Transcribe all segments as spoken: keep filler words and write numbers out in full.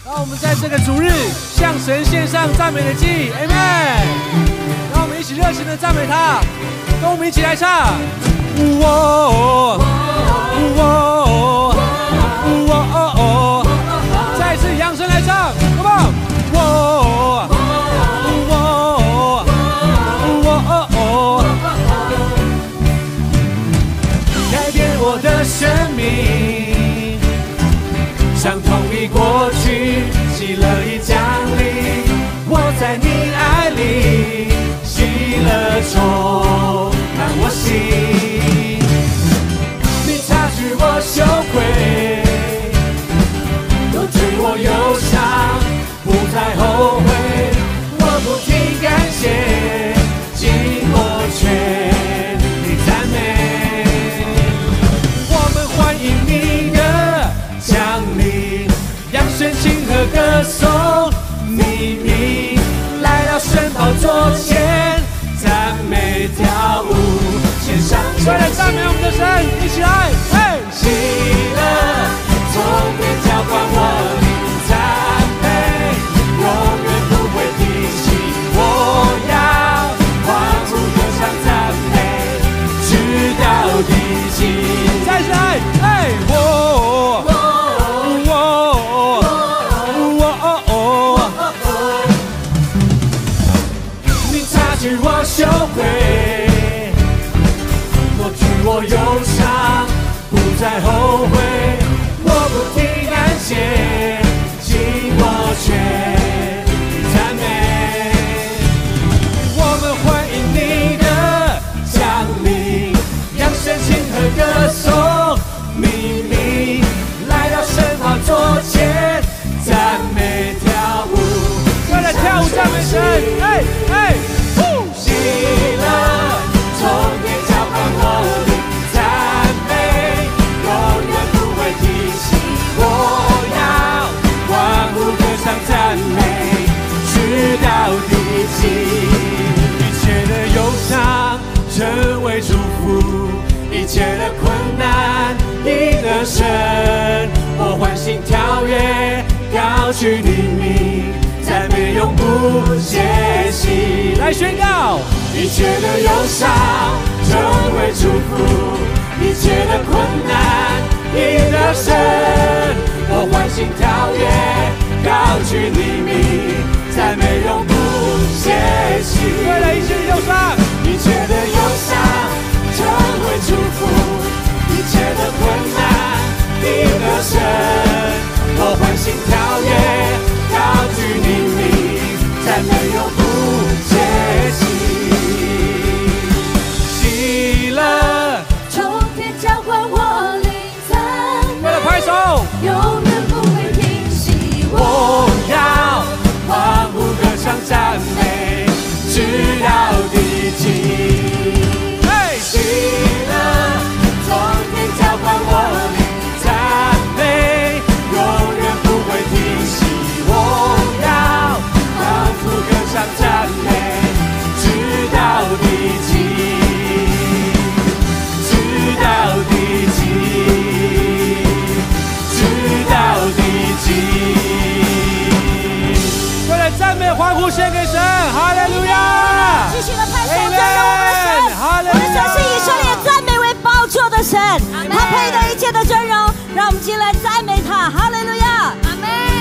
让我们在这个主日向神献上赞美的祭 ，Amen。让我们一起热情的赞美他，跟我们一起来唱。哦哦哦，再一次扬声来唱 ，Come on。哦哦，改变我的生命。 伤痛已过去，喜乐已降临。我在你爱里，喜乐充满我心。你擦去我羞愧，又治我忧伤，不再后悔。我不停感谢，尽我全力赞美。我们欢迎你的降临。 扬声庆贺歌颂，秘密来到神宝座前，赞美跳舞，献上。快来赞美我们的神，一起来！嘿，喜乐从天浇灌我灵，赞美永远不会停息。我要欢呼歌唱赞美，直到地极。再来，嘿，我。 我羞愧，抹去我忧伤，不再后悔。我不停感谢，尽我全力赞美。我们欢迎你的降临，扬声庆贺歌颂，秘密来到神宝座前，赞美跳舞，快来跳舞赞美神，哎哎。 喜乐从天浇灌我灵，赞美永远不会停息。我要欢呼歌唱赞美，直到地极。一切的忧伤成为祝福，一切的困难赢得胜。我欢欣跳跃，高举你名。 赞美永不歇息，来宣告！一切的忧伤成为祝福，一切的困难赢得胜。我欢欣跳跃，高举你名，赞美永不歇息。为了一切的忧伤，一切的忧伤成为祝福，一切的困难赢得胜。我欢欣跳跃。 高举你名，赞美永不歇息。喜乐从天浇灌我灵，赞美。为了拍手，永远不会停息。我要欢呼歌唱赞美，直到地极。嘿，喜乐从天浇灌我灵，赞美永远不会停息。 唱赞美，直到地极，直到地极，直到地极。为了赞美欢呼献给神，哈利路亚！ 继续的拍手，赞美我们的神。我们的神是以色列赞美为宝座的神，他配得一切的尊荣，让我们进来赞美他，哈利路亚！阿门。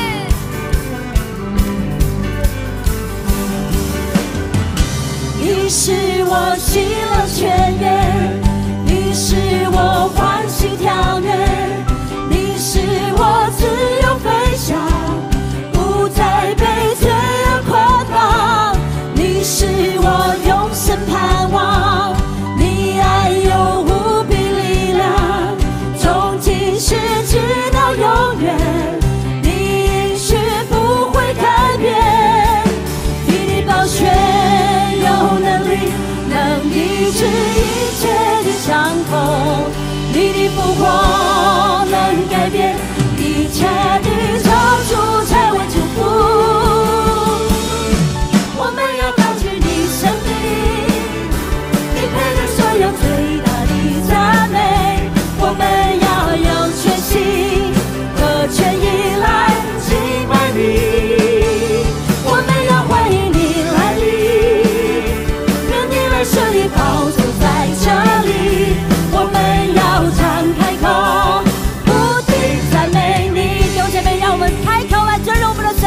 你是我喜乐泉源，你是我欢喜跳跃，你是我自由飞翔，不再被罪恶捆绑。你是我永生盼望，你爱有无比力量，从今世直到永远，你应许不会改变，替你宝血。 有能力能医治一切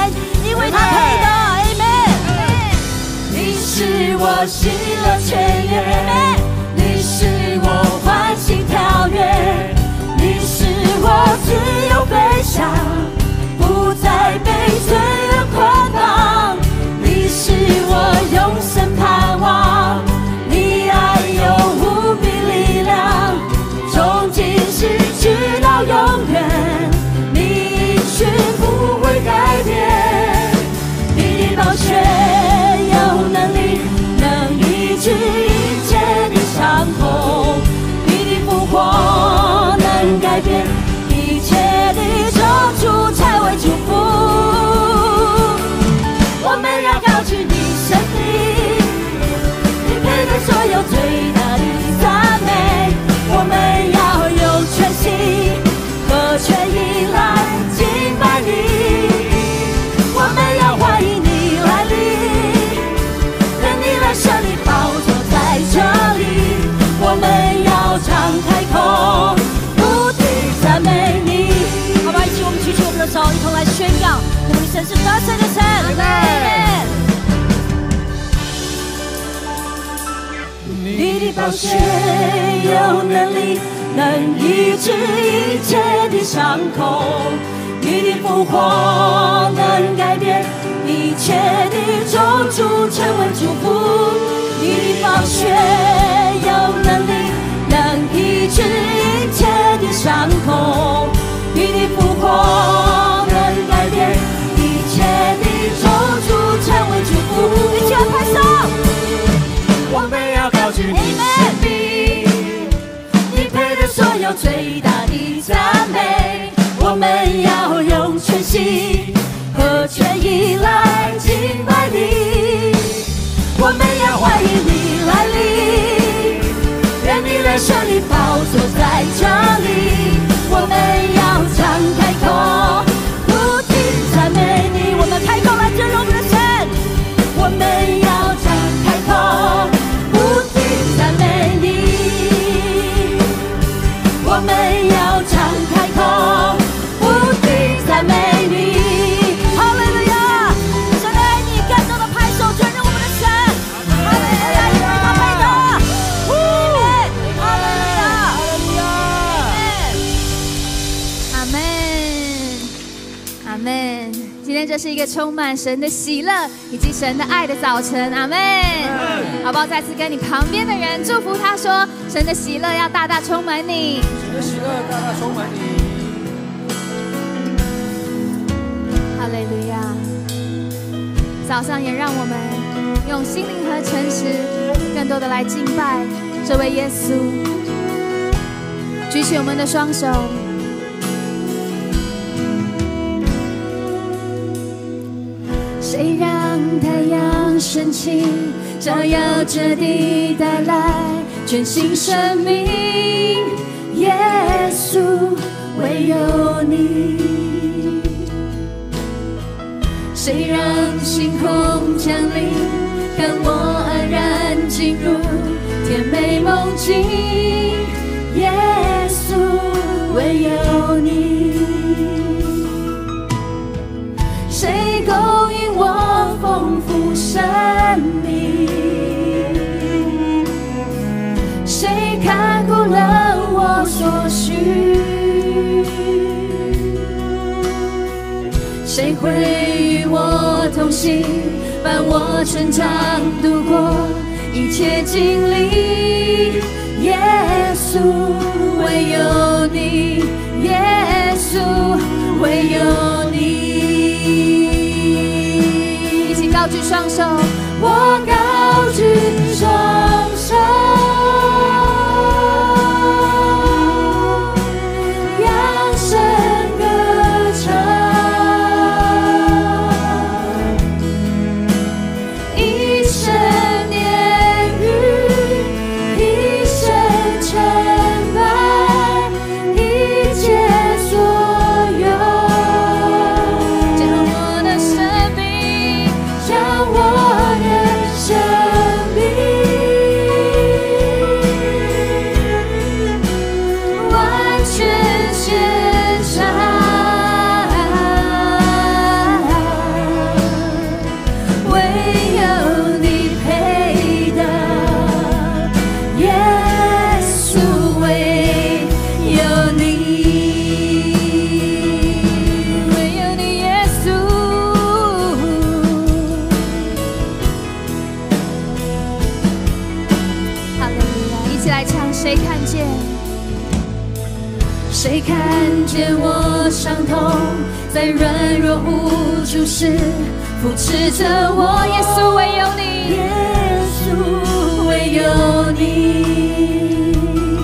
在，因为他配的。Amen。你是我喜乐泉源，你是我欢喜跳跃，你是我自由飞翔，不再被罪恶捆绑。你是我永生盼望，你爱有无比力量，从今世直到永远，你却不会改变。你的宝血有能力，能医治一切的伤痛，你的复活能改变一切的咒诅，才为祝福。我们要高举你生命，你配得所有最大的赞美。我们要用全心和全意来敬拜你，我们要欢迎你来临，愿你来设立宝座在这里。我们要敞开口，不停赞美你。好吧，一起我们举起我们的手，一同来宣告我们的神是得胜的神。你的宝血有能力，能医治一切的伤口，你的复活能改变一切的咒诅，成为祝福。你的宝血有能力，能医治一切的伤口，你的复活能改变一切的咒诅，成为祝福。一起来拍手，我们要高举你生命，你配得所有最大的赞美。我们要用全心和全意来敬拜你，我们要欢迎你来临，愿你来设立宝座在这里。我们要敞开口，不停赞美你。我们开口来尊荣我们的神，我们要敞开口，不停赞美你。我们要敞开口，不停赞美你。哈利路亚！神的爱你，更多的拍手尊荣我们的神。哈利路亚！因为他配的。哈利路亚！哈利路亚！阿门。阿门。今天这是一个充满神的喜乐以及神的爱的早晨，阿们。好不好？再次跟你旁边的人祝福他说：神的喜乐要大大充满你， 神的喜乐大大充满你。 哈利路亚！早上也让我们用心灵和诚实，更多的来敬拜这位耶稣。举起我们的双手。谁让太阳升起，照耀这地，带来全新生命？耶稣，唯有你。谁让星空降临，看我安然进入甜美梦境？耶稣，唯有你。谁供应我丰富生命？谁看顾了我所需？谁会与我同行，伴我成长，度过一切经历？耶稣，唯有你，耶稣，唯有你。一起高举双手，我高举双手，扬声歌唱，一生年日，一生成败，一切所有，将我的生命，将我的生命。 看见我伤痛，在软弱无助时扶持着我。耶稣唯有你，耶稣唯有你。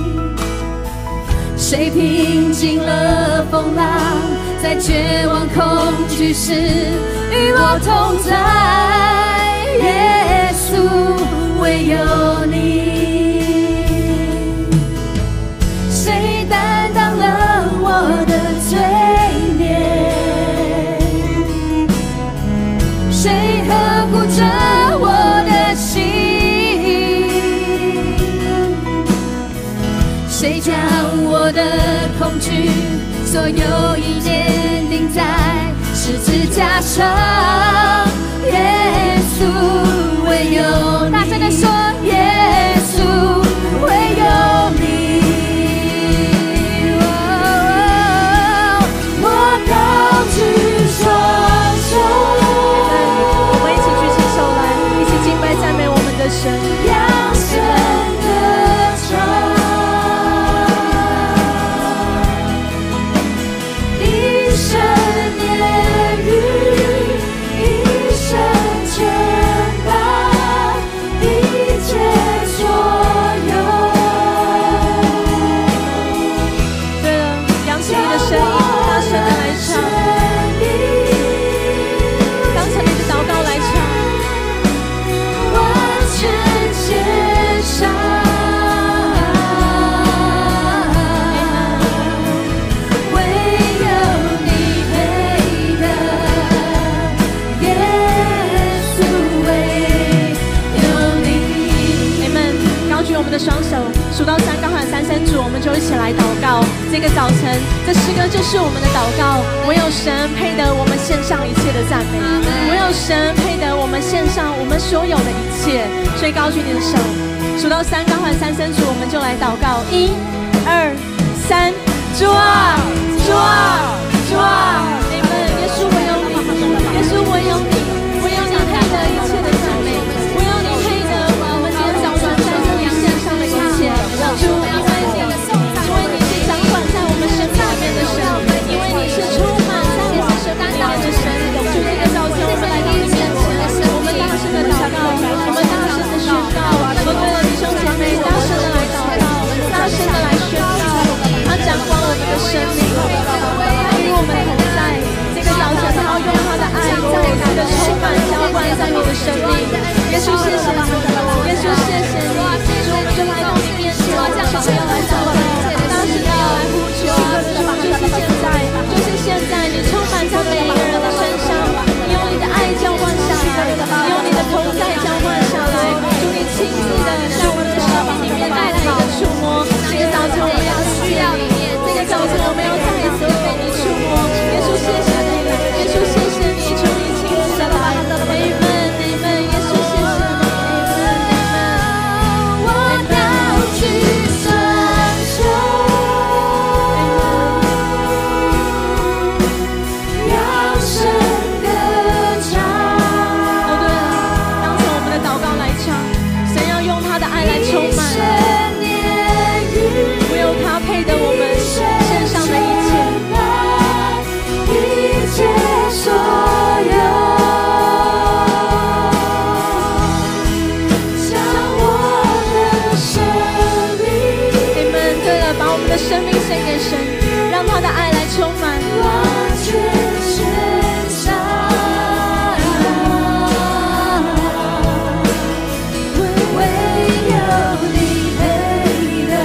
谁平静了风浪，在绝望恐惧时与我同在。耶稣唯有你。谁担当了我的罪孽？谁呵护着我的心？谁将我的恐惧所有一念钉在十字架上？耶稣唯有你，大声地说，耶稣唯有你。高举双手，我们一起举起手来，一起敬拜赞美我们的神，扬声歌唱，一生年日，一生牵绊，一切所有。对了，扬起你的声音，大声的来唱，当成你的祷告来唱，完全献上，唯有你配得，耶稣唯有你。你们高举我们的双手，数到三，高喊三声主，我们就一起来祷告。这个早晨，这诗歌就是我们的祷告。唯有神配得我们献上一切的赞美，唯有神配得我们献上我们所有的一切。所以高举你的手，数到三，高喊三声主，我们就来祷告。一、二、三，主啊，主啊，主啊！你们，耶稣唯有你，耶稣唯有你，唯有你配得一切的赞美，唯有你配得我们今天早上在这里献上的一切。主，因为你，因为你是掌管在我们生命里面的神，因为你是充满在我们生命里面的神。主，这个早晨我们来到你面前，我们大声的祷告，我们大声的宣告，我对了弟兄姐妹大声的来祷告，大声的来宣告，他掌管我们的生命，他与我们同在。这个早晨他要用他的爱再一次的充满浇灌在你的生命。耶稣谢谢你，耶稣谢谢你，主，我们就来到你面前，大声的来祷告，大声的来呼求，就是现在，就是现在，你充满在每一个人的身上，你用你的爱浇灌下来，你用你的同在浇灌下来，主，你亲自的在我们的生命里面带来你的触摸。这个早晨我们要需要你，这个早晨我们要再一次的被你触摸。耶稣谢谢你，耶稣谢谢你，求你亲自的来。Amen， Amen， 耶稣谢谢你。我高举双手，扬声歌唱。哦，对了，当成我们的祷告来唱，神要用他的爱来充满，唯有他配得我们献上的一切，一切所有。把我们的生命献给神，让他的爱来充满，完全献上，唯有你配得。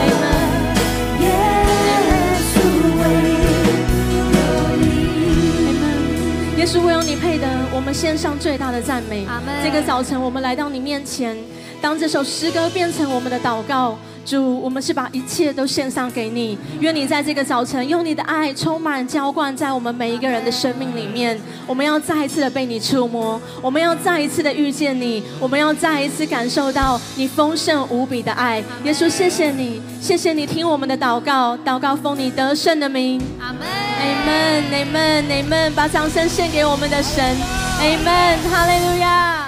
耶稣唯有你，耶稣唯有你配得我们献上最大的赞美。这个早晨我们来到你面前，当这首诗歌变成我们的祷告，主，我们是把一切都献上给你，愿你在这个早晨用你的爱充满浇灌在我们每一个人的生命里面。我们要再一次的被你触摸，我们要再一次的遇见你，我们要再一次感受到你丰盛无比的爱。耶稣，谢谢你，谢谢你听我们的祷告，祷告奉你得胜的名。阿门，阿门，阿门，阿门，把掌声献给我们的神。阿门，哈利路亚。